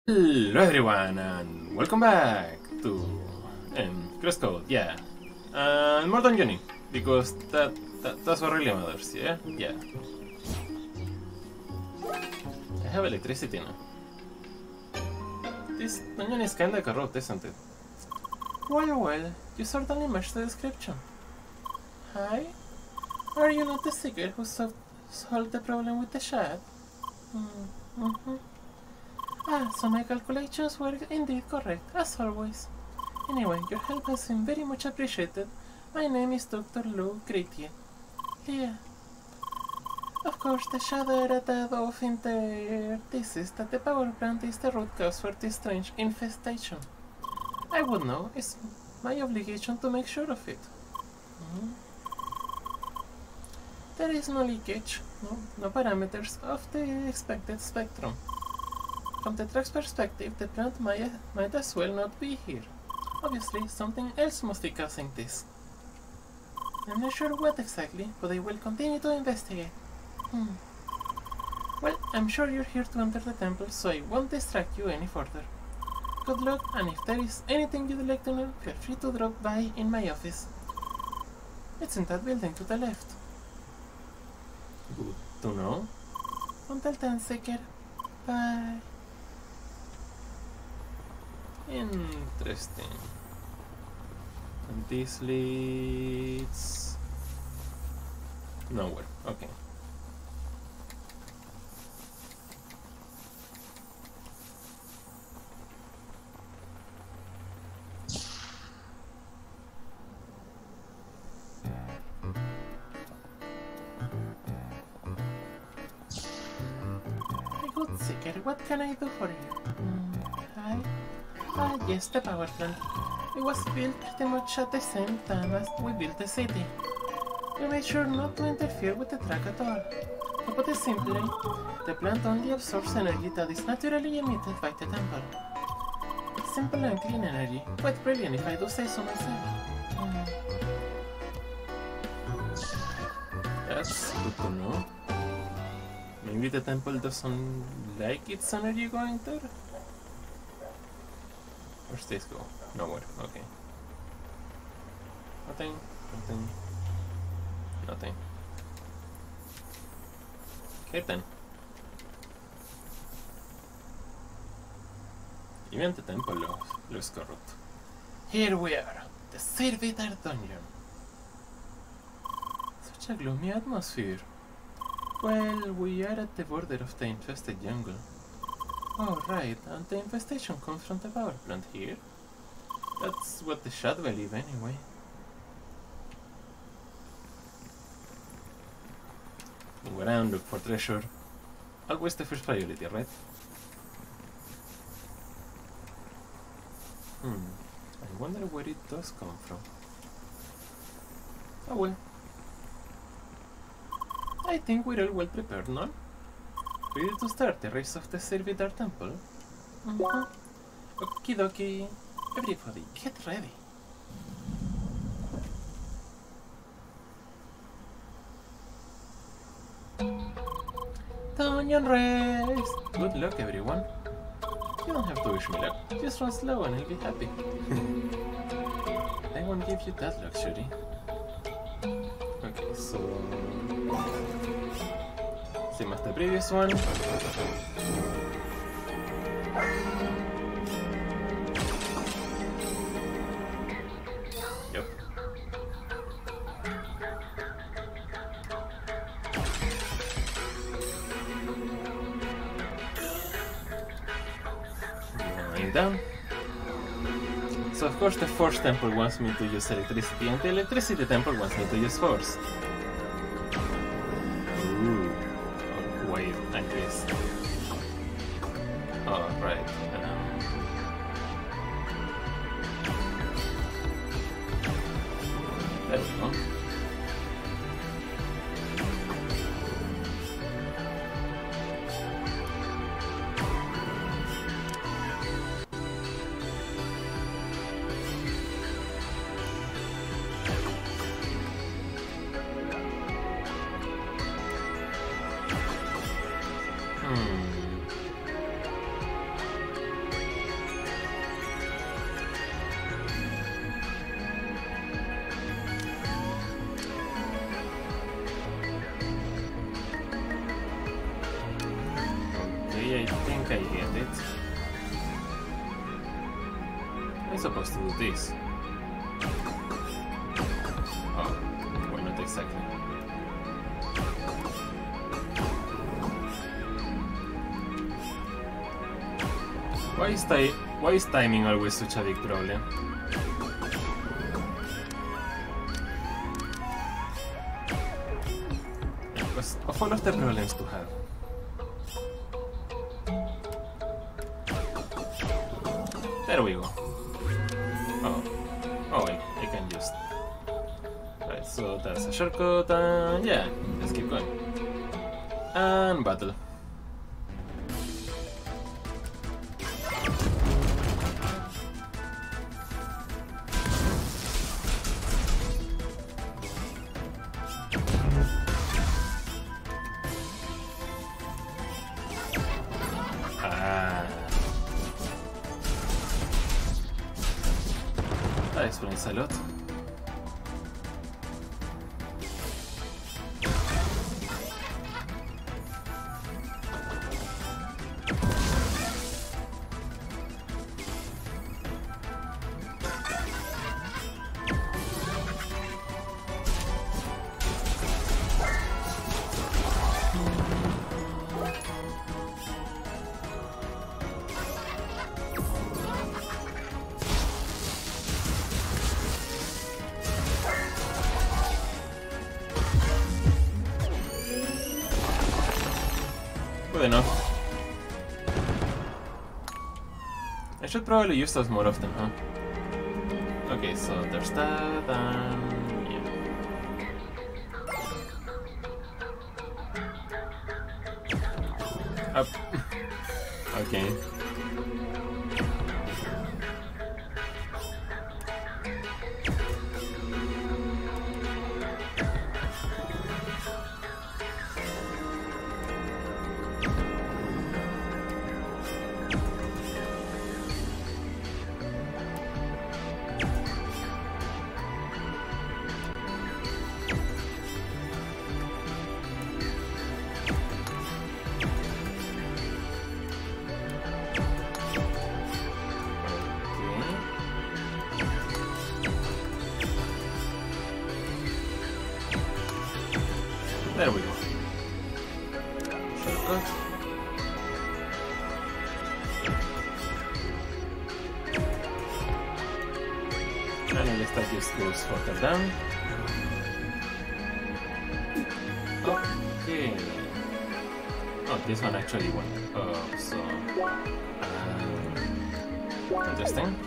Hello everyone and welcome back to CrossCode, yeah. And more than Johnny, because that's what really matters, yeah? Yeah. I have electricity now. This dungeon is kinda corrupt, isn't it? Well, you certainly match the description. Hi? Are you not the seeker who solved the problem with the shad? Mm-hmm. So my calculations were indeed correct, as always. Anyway, your help has been very much appreciated. My name is Dr. Lou Gritier. Yeah. Of course, the shadow that of in their thesis that the power plant is the root cause for this strange infestation. I would know. It's my obligation to make sure of it. There is no leakage, no parameters of the expected spectrum. From the track's perspective, the plant might as well not be here. Obviously, something else must be causing this. I'm not sure what exactly, but I will continue to investigate. Well, I'm sure you're here to enter the temple, so I won't distract you any further. Good luck, and if there is anything you'd like to know, feel free to drop by in my office. It's in that building to the left. Good to know. Until then, Seeker. Bye. Interesting. And this leads nowhere. Okay. Good Seeker, what can I do for you? Hi. Yes, the power plant. It was built pretty much at the same time as we built the city. We made sure not to interfere with the track at all. To put it simply, the plant only absorbs energy that is naturally emitted by the temple. Simple and clean energy. Quite brilliant if I do say so myself. That's good to know. Maybe the temple doesn't like its energy going there? Where's this go? Nowhere, okay. Nothing. Okay then. Even the temple looks corrupt. Here we are, the Servitor Dungeon. Such a gloomy atmosphere. Well, we are at the border of the infested jungle. Oh, right, and the infestation comes from the power plant here. That's what the shad believe anyway. Move around, look for treasure. Always the first priority, right? I wonder where it does come from. Oh well. I think we're all well prepared, no? Ready to start the race of the Servitor Temple? Okie dokie. Everybody, get ready. Dungeon race! Good luck, everyone. You don't have to wish me luck. Just run slow and I'll be happy. I won't give you that luxury. Okay, so... same as the previous one. Yep. Going down. So of course the Force Temple wants me to use electricity, and the Electricity Temple wants me to use Force. Wait, like this. Oh, right. There we go. I think I get it. I'm supposed to do this. Oh, well, not exactly. Why is timing always such a big problem? Because of all of the problems to have. There we go. Oh wait, I can just... Right, so that's a shortcut, and yeah, let's keep going. And battle. That explains a lot. Good enough. I should probably use those more often, huh? Okay, so there's that, and yeah. Up. Okay. There we go. Shortcut. And I guess that just goes further down. Okay. Oh, this one actually went up, so... interesting.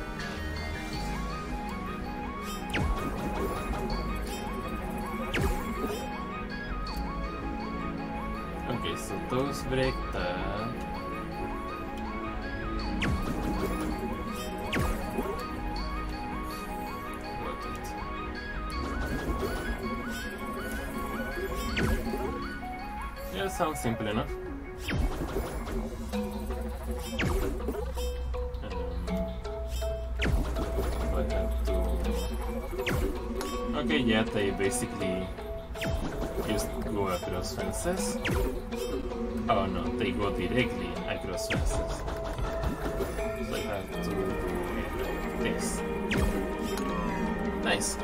Okay, so those break that. Rotate. Yeah, sounds simple enough. I have to... Okay, yeah, they basically just go across fences. Oh no, they go directly across fences. So I have to do this. Nice.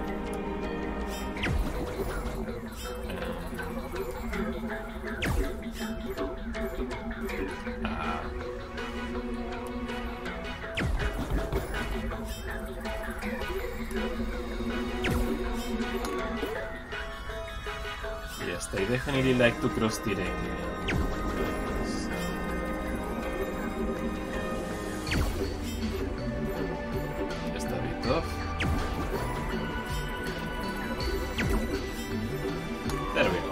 Yes, they definitely like to cross directly. Just a bit off. There we go.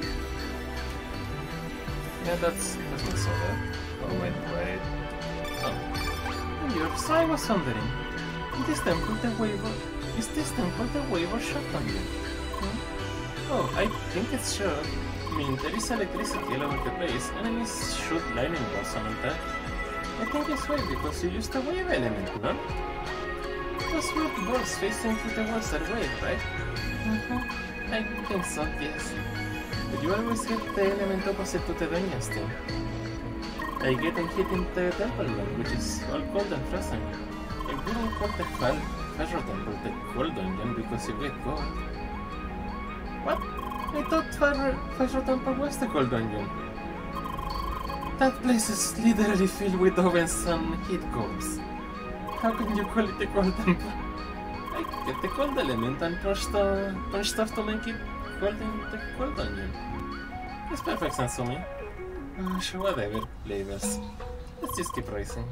Yeah, that's not so bad. Oh, wait. Oh. So I was wondering, is this temple the waiver shot on you? Oh, I think it's sure. I mean, there is electricity all over the place, enemies shoot lightning bolts and all that. I think it's right because you used a wave element, no? Those weird balls facing through the walls are wave, right? I think so, yes. But you always hit the element opposite to the Dueñas thing. I get hit in the temple land, which is all cold and frozen. I wouldn't call the Fajro Temple the cold dungeon because you get gold. What? I thought Fajro Temple was the cold dungeon. That place is literally filled with ovens and heat cores. How can you call it the cold temple? I get the cold element and punch stuff to make it cold in the cold dungeon. Makes perfect sense to me. Sure, whatever. Labels. Let's just keep racing.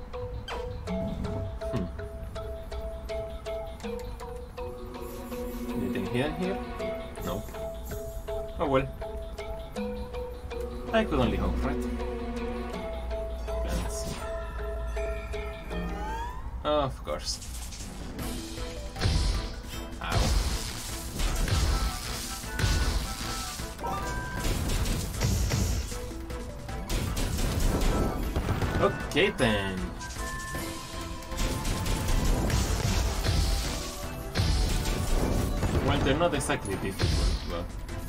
Anything hidden here? Nope. Oh well. I could only hope, right? Plants. Of course. Ow. Okay then. Well, they're not exactly difficult, but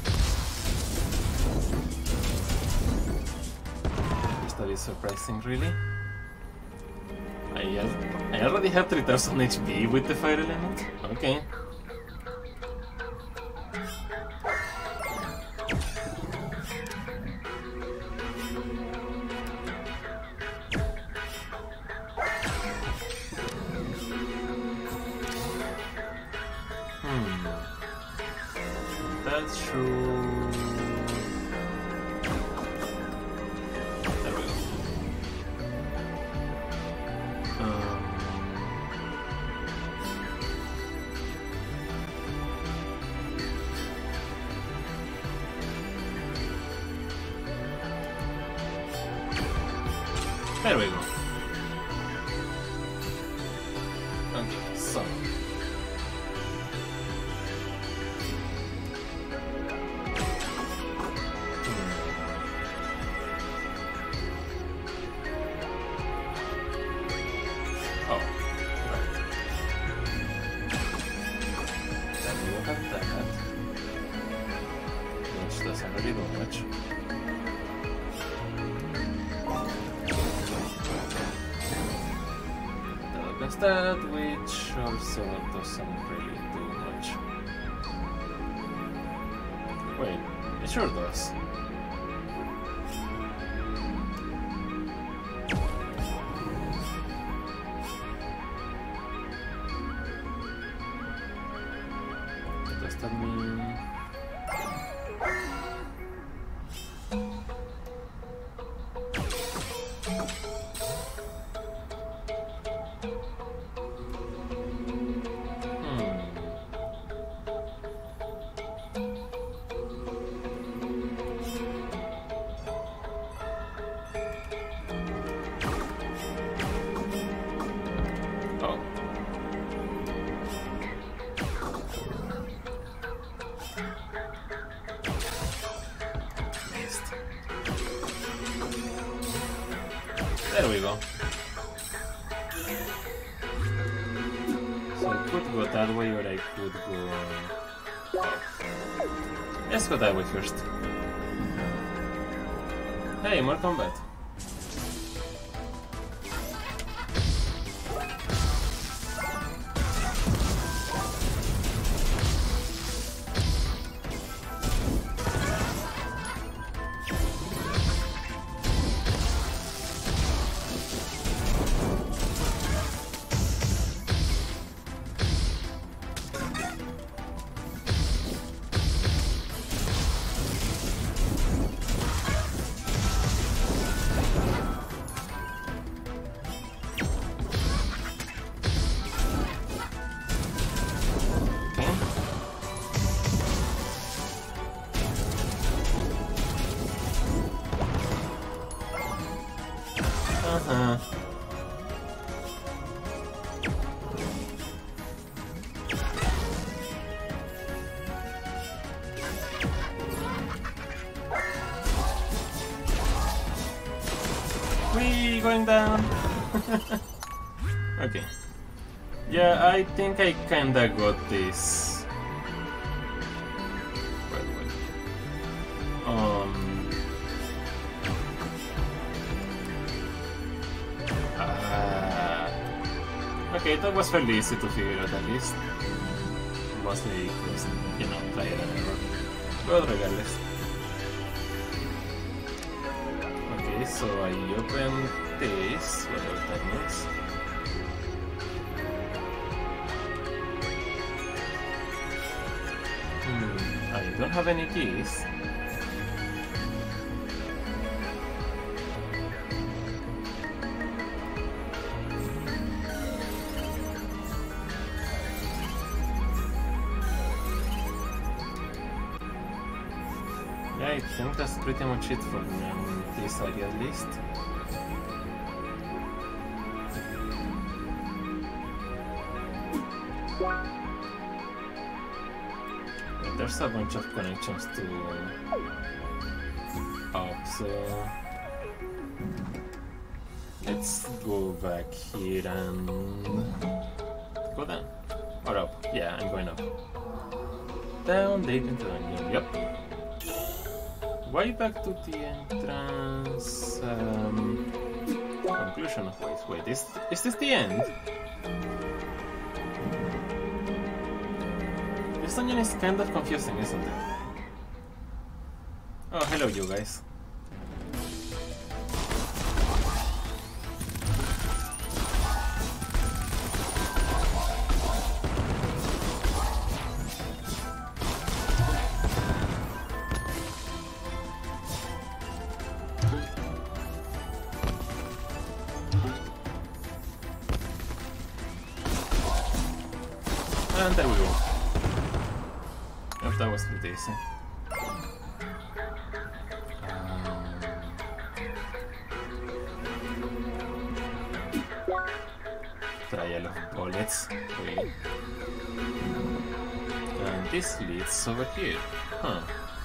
that is surprising, really. I already have 3000 HP with the fire element. Okay. That's true. There we go. There we go. Okay, so. Oh, right. Then we will have that. Which doesn't really do much. That, which also doesn't really do much. Wait, it sure does. Does that mean... There we go. So I could go that way or I could go... Oh. Let's go that way first. Hey, more combat. Whee, going down. Okay. Yeah, I think I kinda got this. Wait. Okay, that was fairly easy to figure out at least. Mostly because, you know, trial and error. But regardless. Okay, so I open this, whatever that means. I don't have any keys. Yeah, I think that's pretty much it for me on this area at least. But there's a bunch of connections to up, so let's go back here and go down. Or up. Yeah, I'm going up. Down, deep into the dungeon. Yep. Way back to the entrance. Conclusion. Wait. Is this the end? This dungeon is kind of confusing, isn't it? Oh, hello, you guys. And there we go. Yep, that was pretty easy. Trial of bullets. Wait. And this leads over here. Huh.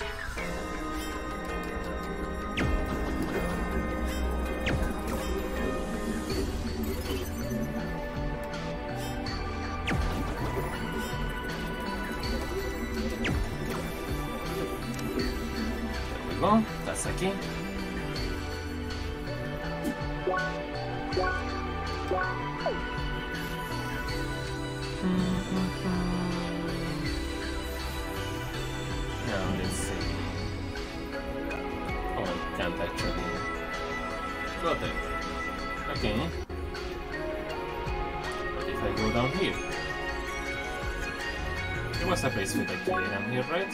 Well, that's aquí. Now let's see. Oh, I can't actually go there. Okay. What if I go down here? There was a place with a key down here, right?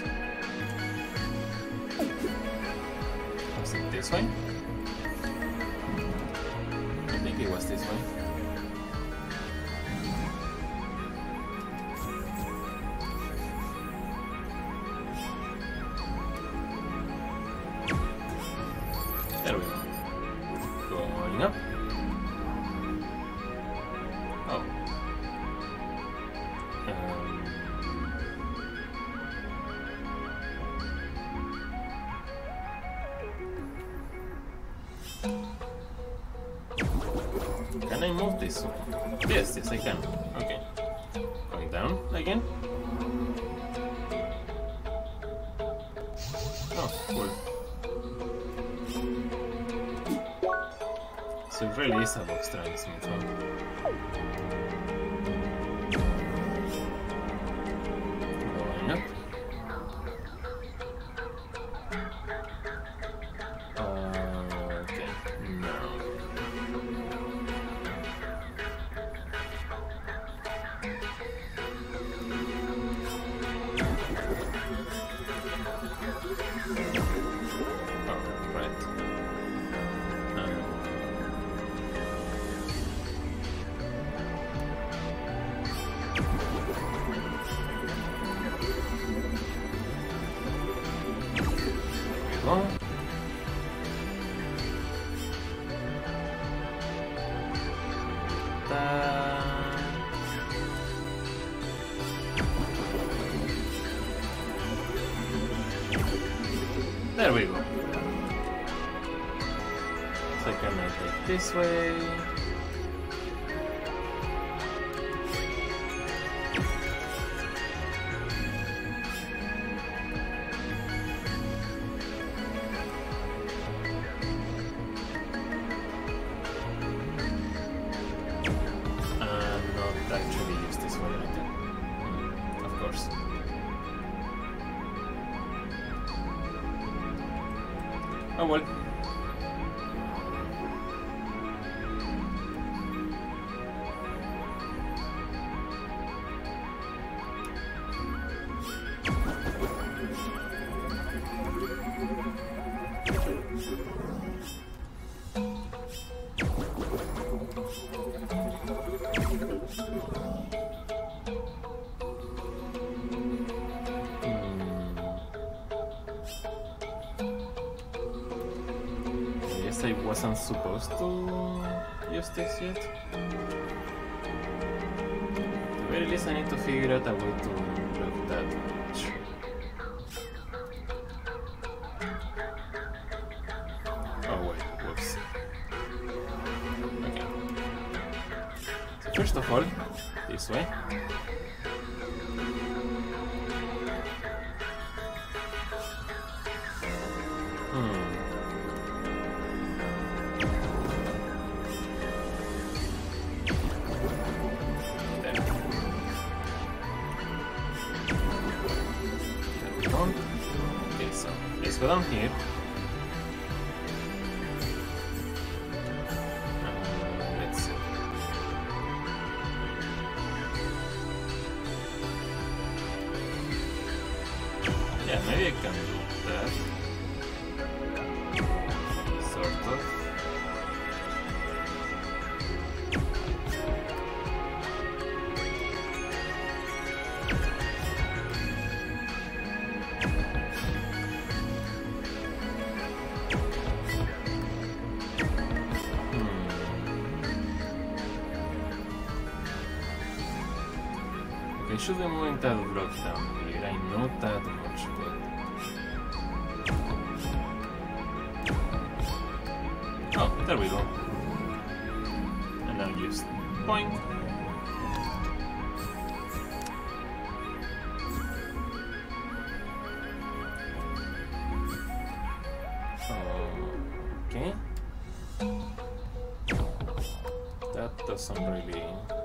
Was it this way? I think it was this way. There we go. Going up. Oh. Can I move this one? Yes, I can. Okay. Going down again. Oh, cool. So it really is a box transmit, huh? Going up. Okay, now. Oh, right. There we go. So can I take this way? Not Oh well. I wasn't supposed to use this yet. At the very least I need to figure out a way to block that much. Oh wait, whoops. Okay. So first of all, this way. Let's go down here. Let's see. Yeah, maybe I can do that. Sort of. I should be moving that block down here. I know that much, but... Oh, there we go. And now just point. Okay. That doesn't really...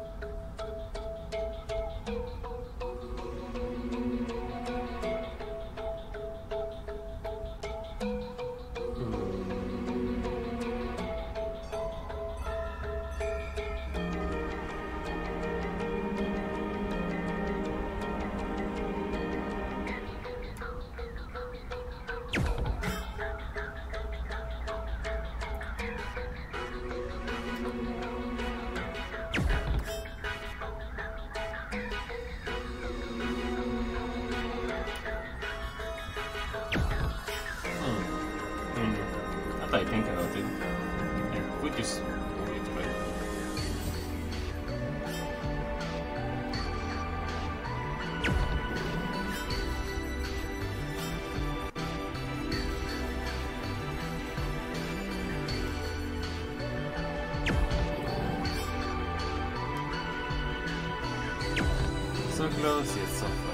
I think about it. Yeah, we just move it right. So close yet so far.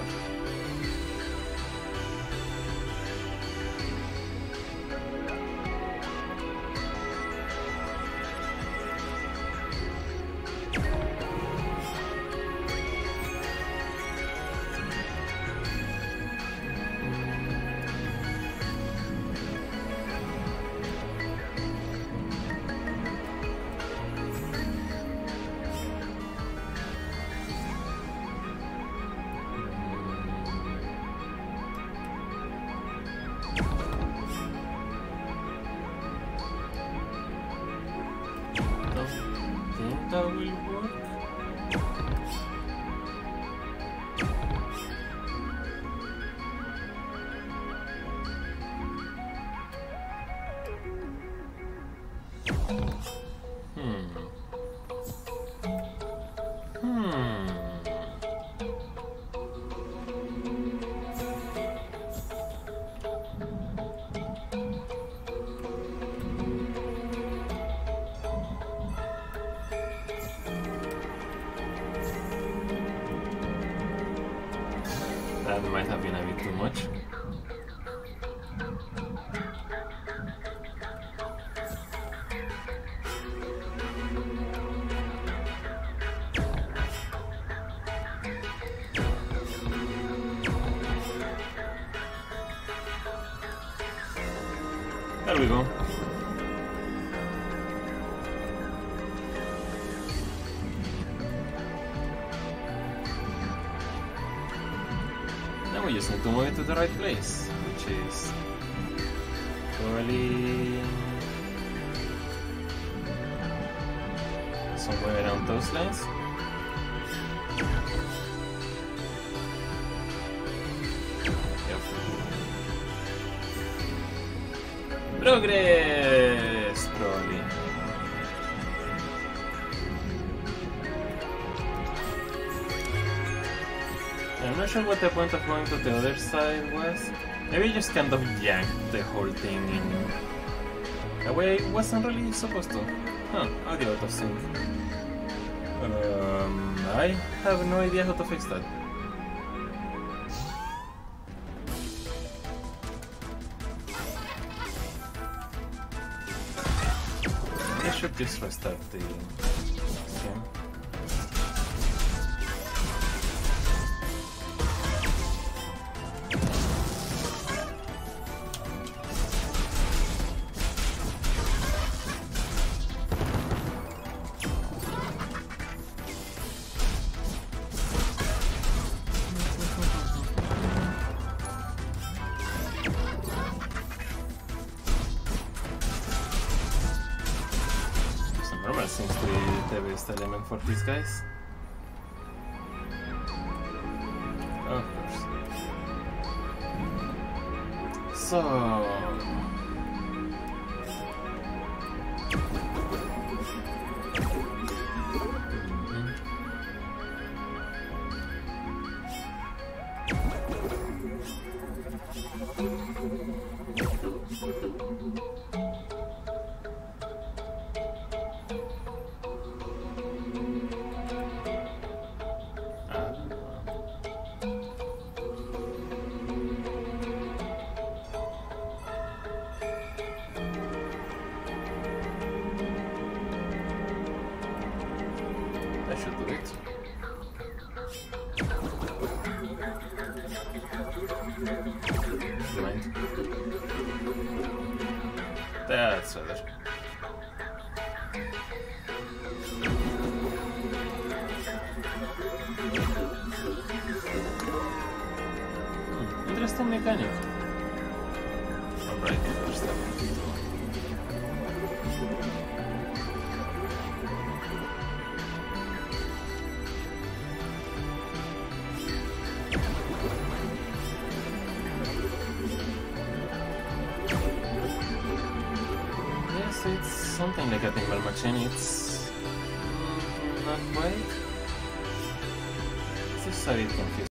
That will work. That might have been a bit too much. That There we go. Now we just need to move it to the right place, which is probably somewhere around those lines. Yep. Progress, probably. I'm not sure what the point of going to the other side was. Maybe just kind of yanked the whole thing in a way it wasn't really supposed to. Huh, audio out of sync. I have no idea how to fix that. I should just restart the game. Normal seems to be the best element for these guys. Of course. So... should do it. Blind. That's better. Interesting mechanic. Alright, understand. It's something like a pinball machine. It's not quite. It's just a bit confusing.